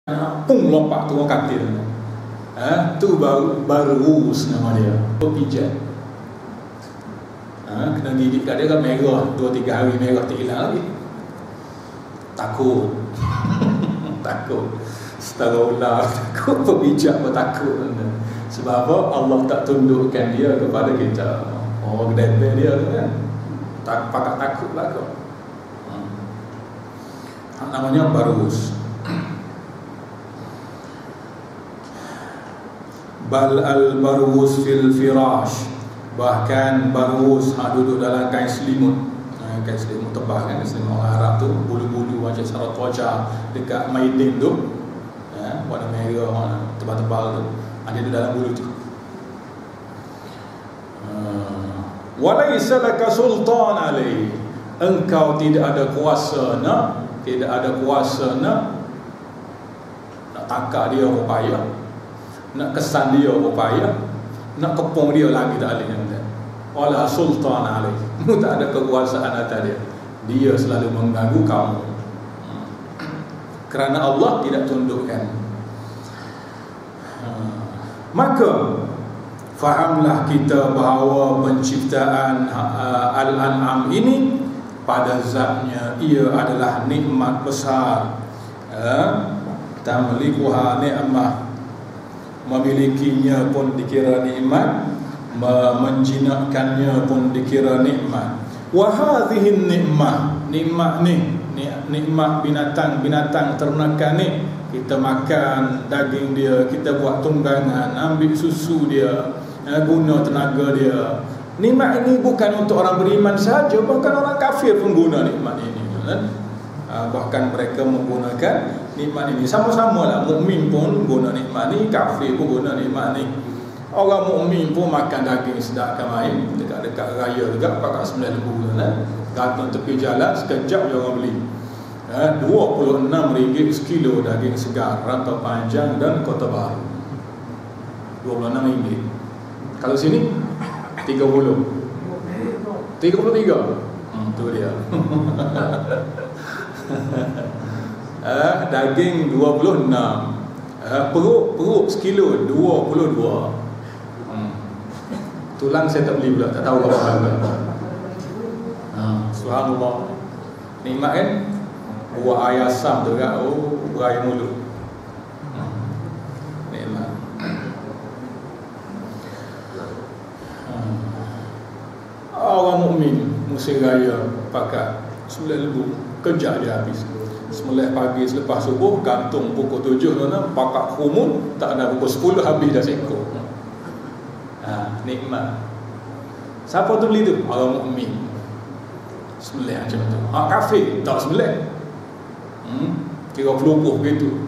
pung lompat turun katil. Tu barus nama dia, pijat. Kena gigit kat dia kan merah 2-3 hari merah tak hilang lagi. Takut. Takut. Setara ular takut, pepijat pun takut. Sebab apa? Allah tak tundukkan dia kepada kita. Orang kedai dia kan pakat takut lah kau. Namanya barus. Bal al-barus fil firash, bahkan barus duduk dalam kain selimut. Kain selimut tebal kan, selimut orang Arab tu, bulu-bulu macam sarat wajah dekat maidin tu, warna merah, warna tebal-tebal tu, ada di dalam bulu tu. Walaysa laka sultan alaihi, engkau tidak ada kuasa nak tangkap dia upaya, nak kesan dia upaya, nak kepung dia lagi tak ada yang tak. Wala sultan alaih, tak ada kekuasaan atas dia. Dia selalu mengganggu kamu. Kerana Allah tidak tundukkan. Maka fahamlah kita bahawa penciptaan Al-An'am ini pada zatnya ia adalah nikmat besar. Tamlikuha ni'mah, memilikinya pun dikira nikmat, menjinakkannya pun dikira nikmat. Wa hadhihi nikmat ni nikmat binatang ternakan ni, kita makan daging dia, kita buat tunggangan, ambil susu dia, guna tenaga dia. Nikmat ini bukan untuk orang beriman saja, bahkan orang kafir pun guna nikmat ini kan? Bahkan mereka menggunakan nikmat ini sama-sama lah. Mukmin pun guna nikmat ni, kafir pun guna nikmat ni. Orang mukmin pun makan daging sedap main dekat-dekat raya juga, pakai 9 lembu kan, gantung tepi jalan, sekejap je orang beli. RM26 sekilo daging segar, Rantau Panjang dan Kota Baru, RM26. Kalau sini 33. Tu dia. Daging 26, perut sekilo 22. Tulang saya tak beli pula, tak tahu berapa harga. Subhanallah. Nikmat kan? Buah air asam tu kan, berair mulut. Nikmat. Orang mukmin musim raya pakai 9 lembu, kerja dia habis. Semulai pagi selepas subuh, gantung pukul 7 mana, pakat kumun, tak ada pukul 10 habis dah seekor. Nikmat. Siapa tu beli tu? Orang mukmin. Sembelih macam tu. Kafir tak sembelih. Kira pelupuh gitu.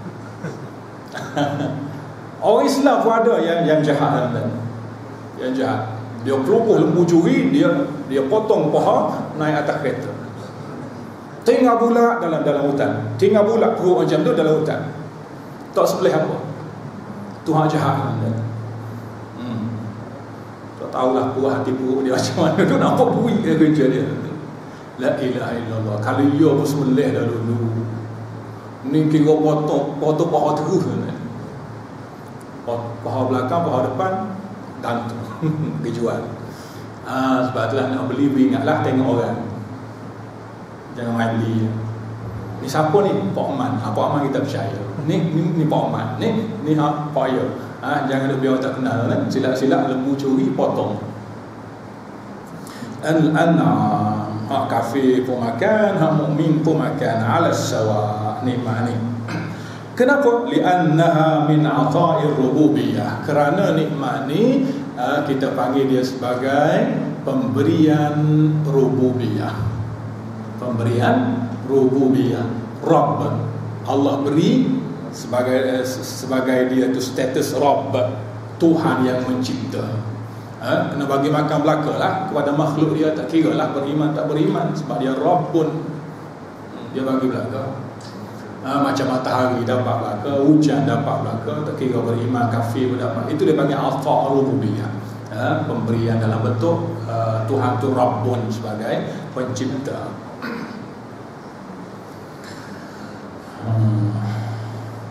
Orang Islam pun ada yang jahat kan? Yang jahat. Dia pelupuh lembu curi, dia potong paha, naik atas kereta. Tinggal bulat dalam hutan. Tinggal bulat perut macam tu dalam hutan. Tak sembelih apa. Tu hak jahat kan? Tak tahulah puas hati perut dia macam mana tu, nampak duit dia kerja dia. La ilaha illallah. Kalau ia pun sembelih dah dulu. Ni kira potong paha terus kan? Paha belakang, paha depan, gantung. Kejual. Sebab itulah nak beli ingatlah tengok orang. Jangan main beli. Ni siapa ni? Pak Man. Pak Man kita percaya. Ni Pak Man. Ni Pak Ya. Jangan ada biar tak kenal kan? Silap-silap lembu curi potong. Al-an'am, hak kafir pun makan, hak mukmin pun makan, ala sawa. Nikmat ni. Kenapa? Li'annaha min ata'ir rububiyah. Kerana nikmat ni kita panggil dia sebagai pemberian rububiyah. Pemberian rububiyah. Rabb, Allah beri sebagai dia tu status Rabb, Tuhan yang mencipta. Kena bagi makan belaka lah kepada makhluk dia, tak kira lah beriman tak beriman, sebab dia Rabb pun dia bagi belaka. Macam matahari dapat belaka, hujan dapat belaka, tak kira beriman kafir pun dapat. Itu dia panggil ata' rububiyah. Pemberian dalam bentuk Tuhan tu Rabbun sebagai pencipta.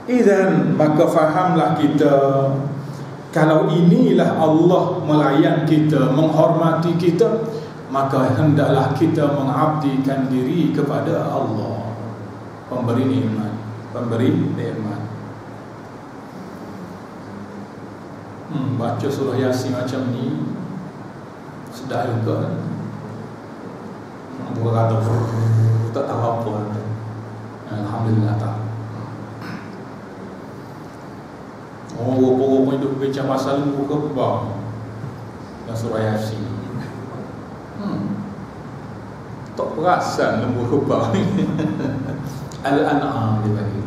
Idzan, maka fahamlah kita, kalau inilah Allah melayan kita, menghormati kita, maka hendaklah kita mengabdikan diri kepada Allah, pemberi nikmat, pemberi nikmat. Baca surah Yasin macam ni sedar juga. Bukan kata tak tahu apa. Alhamdulillah tak. Orang-orang hidup bincang pasal lembu kebab dan surah Yasin. Tak perasan lembu kebab ni. Al-An'am dia bagi.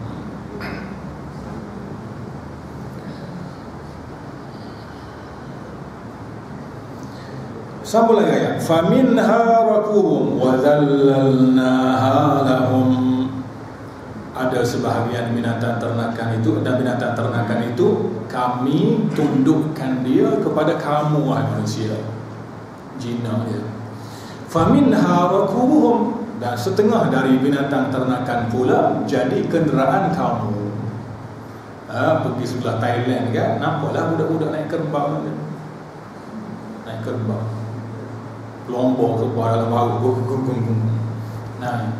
Sambung lagi ayat. Faminha rakuhum wa dhallalnaha lahum. Ada sebahagian binatang ternakan itu, dan binatang ternakan itu kami tundukkan dia kepada kamu wahai manusia, jina dia. Faminha rakuhum, dan setengah dari binatang ternakan pula jadi kenderaan kamu. Pergi sebelah Thailand kan, nampaklah budak-budak naik kerbau kan? Naik kerbau, lombok ke bawah dalam baru. Nah,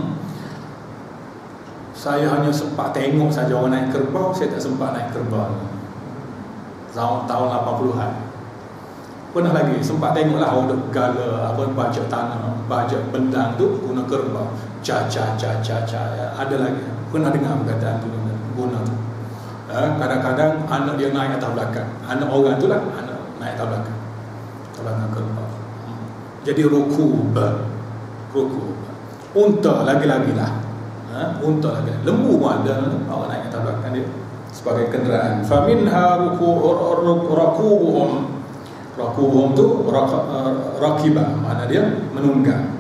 saya hanya sempat tengok saja orang naik kerbau, saya tak sempat naik kerbau. Tahun 80-an. Pernah lagi sempat tengoklah orang duk gala apa, bajak tanah, bajak bendang tu guna kerbau. Ca. Ada lagi. Pernah dengar perkataan tu guna tu. Kadang-kadang anak dia naik atas belakang. Anak orang tu lah, anak naik atas belakang. Atas belakang kerbau. Jadi rukub. Unta lagi-lagi lah. Unta lagi. Lembu pun ada, orang naik atas belakang dia sebagai kenderaan. Faminha rakubuhum. Rakubuhum tu rakibah, makna dia menunggang.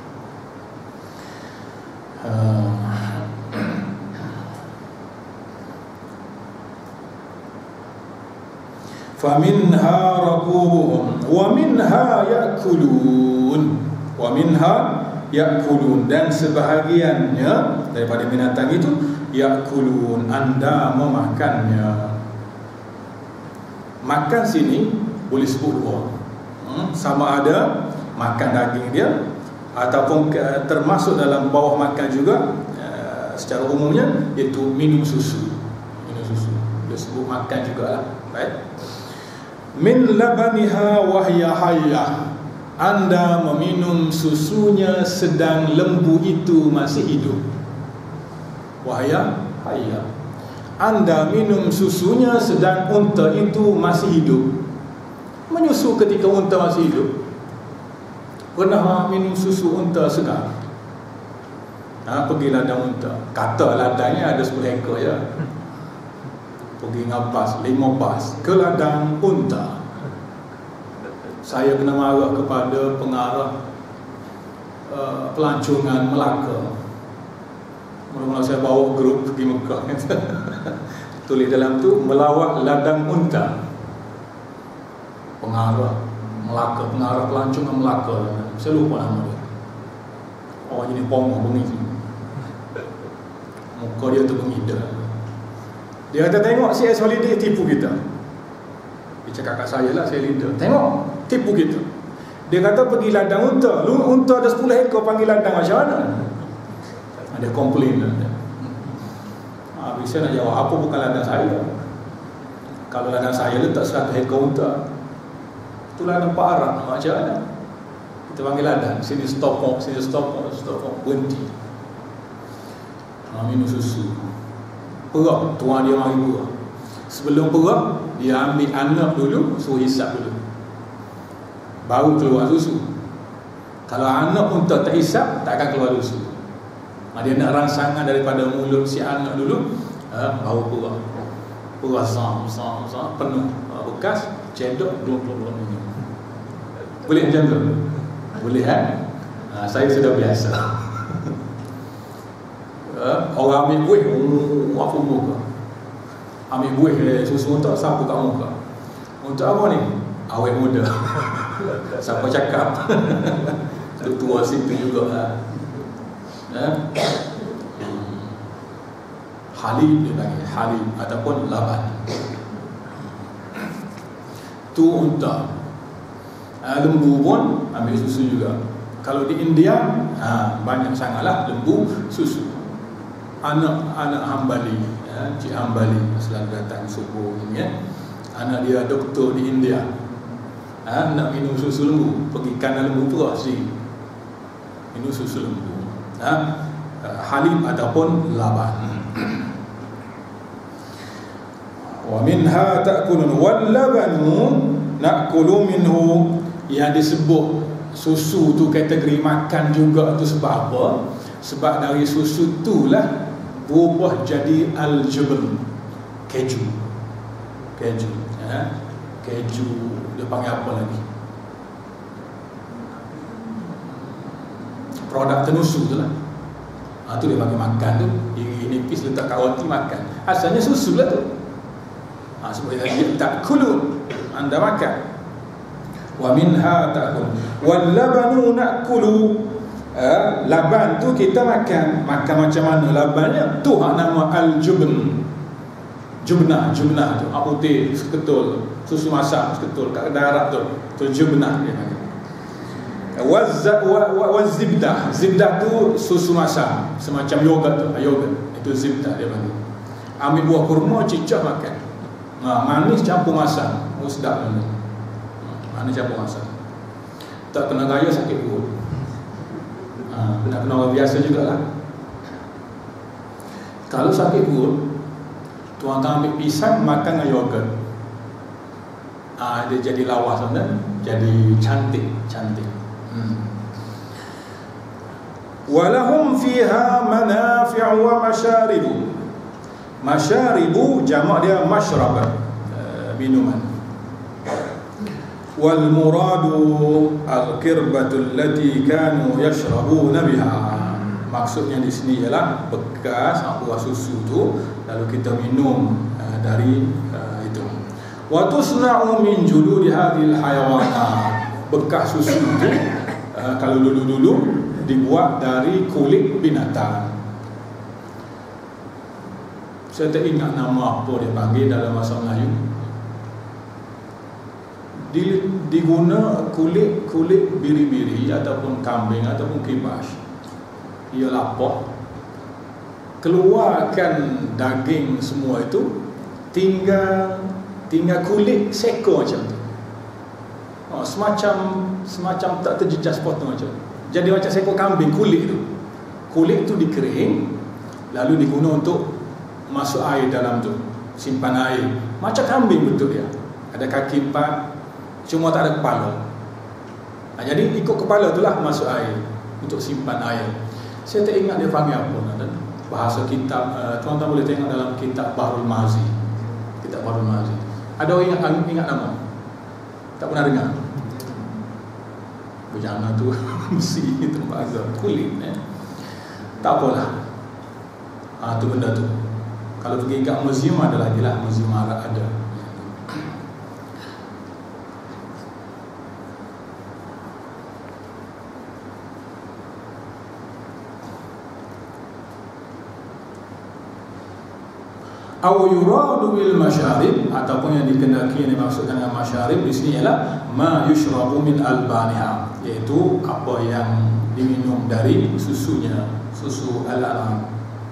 Faminha rakubuhum wa minha ya'kulun. Wa minha ya'kulun, dan sebahagiannya daripada binatang itu ya'kulun, anda memakannya. Makan sini boleh sebut dua, sama ada makan daging dia ataupun termasuk dalam bawah makan juga secara umumnya, iaitu minum susu. Dia sebut makan jugalah. Baik. Min labaniha wahya hayyah, anda meminum susunya sedang lembu itu masih hidup. Wahya hayyah, anda minum susunya sedang unta itu masih hidup. Menyusu ketika unta masih hidup. Pernah minum susu unta segar? Pergi ladang unta. Kata ladangnya ada 10 ekor je. Pergi dengan bas, 5 bas ke ladang unta. Saya kena marah kepada pengarah pelancongan Melaka. Mula-mula saya bawa grup pergi Mekah. Tulis dalam tu, melawat ladang unta. Pengarah Melaka, pengarah pelancongan Melaka. Saya lupa nama dia. Orang jenis pongong bengis. Muka dia tu pengida. Dia kata, tengok si S. Holiday tipu kita. Dia cakap kat saya lah, saya leader. Tengok, tipu kita. Dia kata pergi ladang unta. Unta ada 10 ekor, panggil ladang macam mana? Dia komplain lah. Habis saya nak jawab, apa bukan ladang saya? Kalau ladang saya letak 100 ekor unta, itu ladang Pak Arab macam mana? Kita panggil ladang, sini stop, berhenti. Minum susu. Perak, tuan dia mari perak. Sebelum perak, dia ambil anak dulu, suruh hisap dulu, baru keluar susu. Kalau anak unta tak hisap, tak akan keluar susu. Dia nak rangsangan daripada mulut si anak dulu, baru perak. Perak sam, penuh bekas, cendok, blok minum. Boleh macam tu? Boleh kan? Saya sudah biasa. Orang ambil buih, apa muka? Ambil buih susu untuk sapu kat muka. Untuk apa ni? Awet muda. Siapa cakap? Tua situ juga. Halib dia panggil, halib ataupun laban. Tu unta. Lembu pun ambil susu juga. Kalau di India banyak sangatlah lembu susu. Anak Hambali, Cik Hambali selalu datang subuh ini ya. Anak dia doktor di India. Nak minum susu lembu, pergi kandang lembu perah sini. Minum susu lembu. Halib ataupun laban. Wa minha ta'kulun wal labanu na'kulu minhu. Yang disebut susu tu kategori makan juga tu sebab apa? Sebab dari susu tu lah berubah jadi al-jubn, keju. Keju dia panggil apa lagi? Produk tenusu tu lah. Tu dia panggil makan tu. Iri nipis letak kat roti makan. Asalnya susu lah tu. Sebab dia ta'kulun, anda makan. Wa minha ta'kul wal labanu na'kulu. Laban tu kita makan macam mana labannya? Tu hak nama al-jubn. Jubnah tu putih seketul, susu masak seketul kat darat tu jubnah dia panggil. Wazibdah, zibdah tu susu masak semacam yogurt tu, itu zibdah dia panggil. Ambil buah kurma cicak makan. Manis campur masak, sedap ni. Manis campur masak. Tak kena gaya sakit perut. Kena orang biasa jugalah. Kalau sakit perut, tuan ambil pisang makan dengan yogurt. Dia jadi lawa sebenarnya, jadi cantik. Walahum fiha manafi'u wa masyaribu. Masyaribu jamak dia masyrab, minuman. Wal muradu al-qirbatu allati kanu yashrabuna biha. Maksudnya di sini ialah bekas buah susu tu lalu kita minum dari itu. Wa tusna'u min juludi hadhil hayawanat. Bekas susu tu kalau dulu dibuat dari kulit binatang. Saya tak ingat nama apa dia panggil dalam bahasa Melayu. Diguna kulit biri-biri ataupun kambing ataupun kibas. Ia lapah, keluarkan daging semua itu, tinggal kulit seko macam tu. Semacam tak terjejas potong macam. Jadi macam seko kambing kulit tu dikering, lalu diguna untuk masuk air dalam tu, simpan air. Macam kambing betul dia. Ada kaki 4, cuma tak ada kepala. Jadi ikut kepala itulah masuk air untuk simpan air. Saya tak ingat dia panggil apa. Bahasa kitab, tuan-tuan boleh tengok dalam kitab Bahrul Mazi. Kitab Bahrul Mazi. Ada orang ingat nama? Tak pernah dengar? Bujana tu besi tembaga kulit tak apalah. Tu benda tu. Kalau pergi kat museum ada lagi lah, museum Arab ada. Aw yuradu bil masyarib, ataupun yang dikendaki yang dimaksudkan dengan masyarib di sini ialah ma yushrabu min albaniha, iaitu apa yang diminum dari susunya, susu al-anam.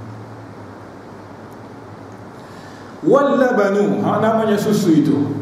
Wal labanu, namanya susu itu.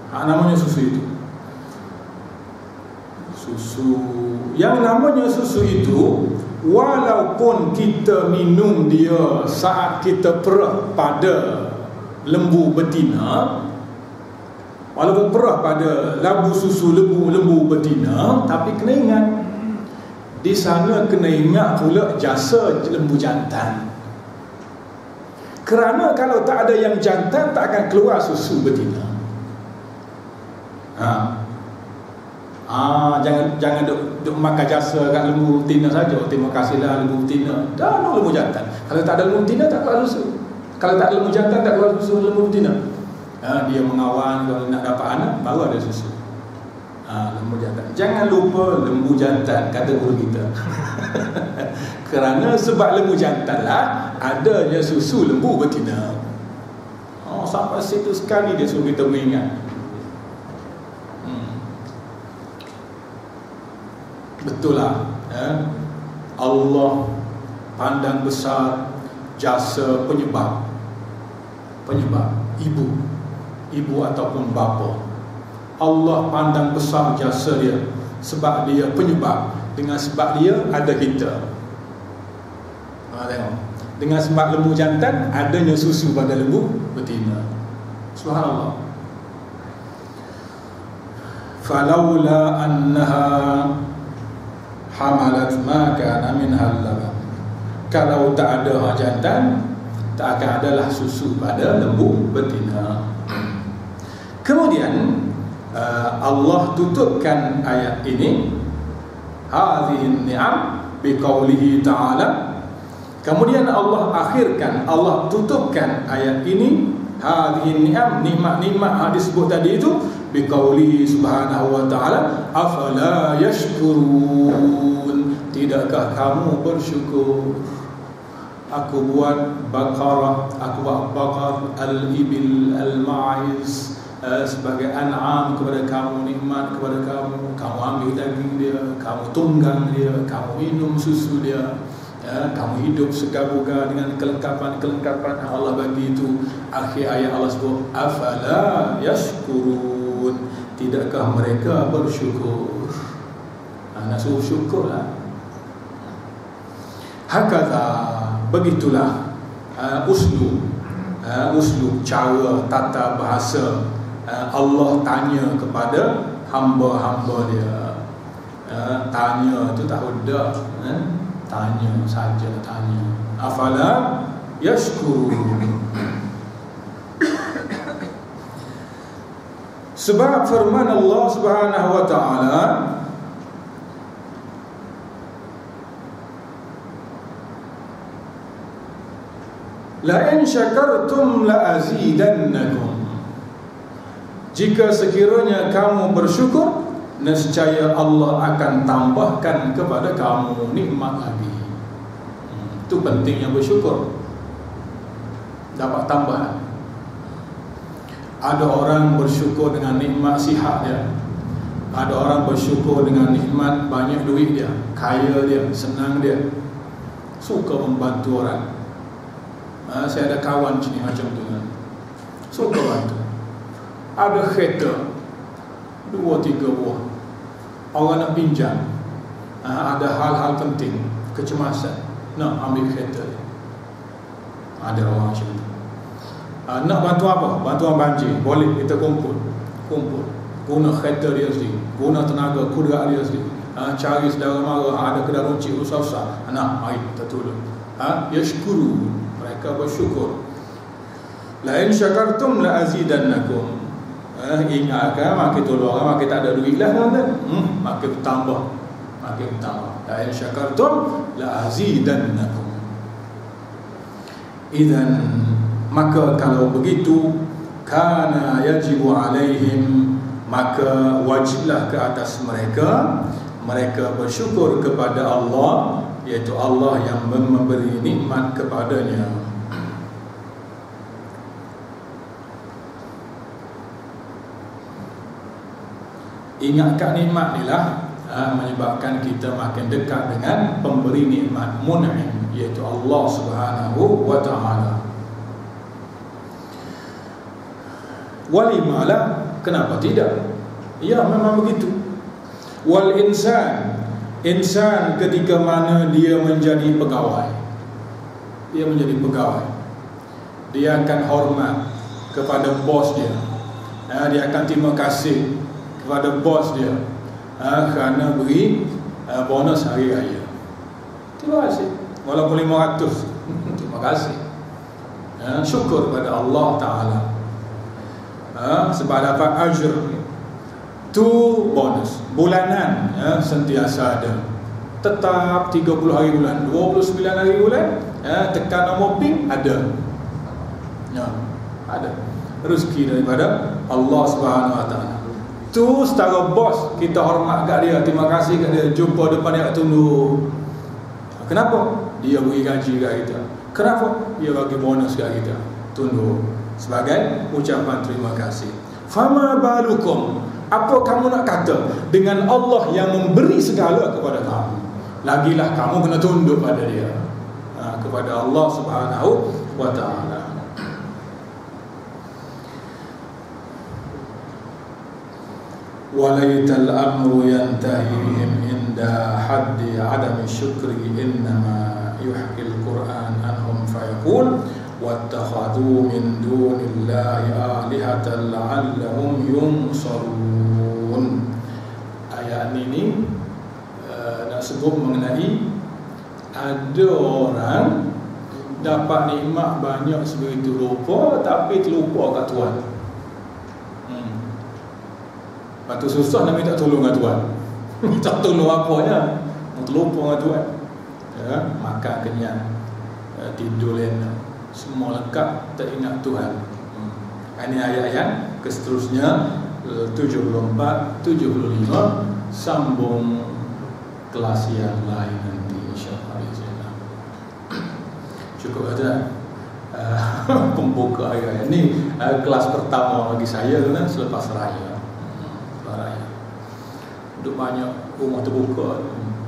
Susu yang namanya susu itu, walaupun kita minum dia saat kita perah pada lembu betina, walaupun perah pada labu susu lembu betina, tapi kena ingat di sana kena ingat pula jasa lembu jantan. Kerana kalau tak ada yang jantan, tak akan keluar susu betina. Jangan duk makan jasa kat lembu betina saja. Terima kasihlah lembu betina. Dah no lembu jantan. Kalau tak ada lembu betina, tak keluar susu. Kalau tak ada lembu jantan, tak keluar susu lembu betina. Dia mengawan, kalau nak dapat anak baru ada susu. Lembu jantan. Jangan lupa lembu jantan, kata guru kita. Kerana sebab lembu jantan lah adanya susu lembu betina. Sampai situ sekali dia suruh kita mengingat. Betul lah, Allah pandang besar jasa penyebab ibu ataupun bapa. Allah pandang besar jasa dia sebab dia penyebab. Dengan sebab dia ada kita. Tengok, dengan sebab lembu jantan adanya susu pada lembu betina. Subhanallah. Falaula annaha hamalat ma kana minha laban. Kalau tak ada jantan, tak akan adalah susu pada lembu betina. Kemudian Allah tutupkan ayat ini, hadhihi ni'am, biqaulihi ta'ala. Kemudian Allah akhirkan, Allah tutupkan ayat ini, hadhihi ni'am, nikmat-nikmat yang disebut tadi itu, biqaulihi subhanahu wa ta'ala, afala yashkurun, tidakkah kamu bersyukur? Aku buat Baqarah, aku buat Baqar, Al-Ibil, Al-Ma'iz sebagai an'am kepada kamu, nikmat kepada kamu. Kamu ambil daging dia, kamu tunggang dia, kamu minum susu dia, kamu hidup segar-bugar dengan kelengkapan-kelengkapan yang Allah bagi itu. Akhir ayat Allah sebut, afala yashkurun, tidakkah mereka bersyukur? Nak suruh syukurlah. Hakadha, begitulah uslub cara tata bahasa Allah tanya kepada hamba-hamba dia. Tanya tu tak udah, tanya saja, tanya. Afala yashkurun. Sebab firman Allah Subhanahu wa taala, la in syakartum la azidannakum. Jika sekiranya kamu bersyukur, nescaya Allah akan tambahkan kepada kamu nikmat lagi. Itu pentingnya bersyukur, dapat tambahan. Ada orang bersyukur dengan nikmat sihat dia, ada orang bersyukur dengan nikmat banyak duit dia, kaya dia, senang dia, suka membantu orang. Saya ada kawan sini macam tu kan, suka bantu. Ada kereta 2-3 buah, orang nak pinjam, ada hal-hal penting, kecemasan, nak ambil kereta. Ada orang macam tu. Nak bantu apa? Bantuan banjir, boleh, kita kumpul, guna kereta dia sendiri, guna tenaga kuda dia sendiri, cari saudara mara, ada kedai runcit usah-usah, mari kita tolong. Yashkuru, mereka bersyukur. La in syakartum la azidannakum. Ingatkan, makin tolong orang, makin tak ada duit lah kan? Makin bertambah. La in syakartum la azidannakum. Idzan, maka kalau begitu, kana yajibu alaihim, maka wajiblah ke atas mereka bersyukur kepada Allah, iaitu Allah yang memberi nikmat kepadanya. Ingatkan nikmat ni lah menyebabkan kita makin dekat dengan pemberi nikmat, mun'im, iaitu Allah Subhanahu wa ta'ala. Walimalah, kenapa tidak? Ya, memang begitu. Wal insan ketika mana dia menjadi pegawai, dia akan hormat kepada bos dia, dia akan terima kasih kepada bos dia kerana beri bonus hari raya. Terima kasih, walaupun 500. Terima kasih, syukur kepada Allah Ta'ala sebab dapat ajr. Tu bonus bulanan, sentiasa ada, tetap 30 hari bulan, 29 hari bulan, tekan nombor pin, ada rezeki daripada Allah Subhanahu wa ta'ala. Tu setara bos, kita hormat kat dia, terima kasih kat dia, jumpa depan dia tunduk, Kenapa? Dia beri gaji kat kita. Kenapa? Dia bagi bonus kat kita. Tunduk sebagai ucapan terima kasih. Fama balukum, apa kamu nak kata dengan Allah yang memberi segala kepada kamu? Lagilah kamu kena tunduk pada dia, kepada Allah Subhanahu wa ta'ala. Walaital amru yantahihim inda haddi adami syukri innama yuhkil Qur'an anhum fayaqul wattakhadhu min dunillahi alihatan la'allahum yunsarun. Ayat ini nak sebut mengenai ada orang dapat nikmat banyak sebegitu rupa tapi terlupa kat Tuhan. Lepas tu susah nak minta tolong kat Tuhan. Minta tolong apanya? Terlupa kat Tuhan. Ya, makan kenyang, tidur lena, semua lengkap, tak ingat Tuhan. Ini ayat-ayat keseterusnya 74, 75 sambung kelas yang lain nanti insya-Allah. Cukup aja pembuka ayat ini. Kelas pertama bagi saya kan selepas raya. Duduk banyak rumah terbuka,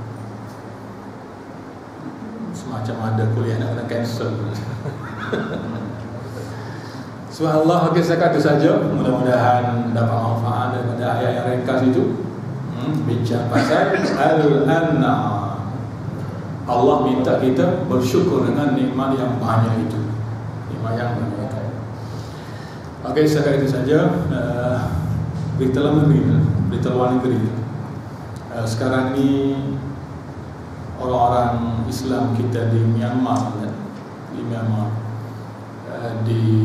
semacam ada kuliah nak kena cancel. Subhanallah, okey, saya kata saja. Mudah-mudahan dapat manfaat daripada ayat yang ringkas itu. Bincang pasal al-an'am. Allah minta kita bersyukur dengan nikmat yang banyak itu. Nikmat yang banyak itu. Okey, saya kata itu saja. Berita luar negeri. Sekarang ni orang-orang Islam kita di Myanmar, di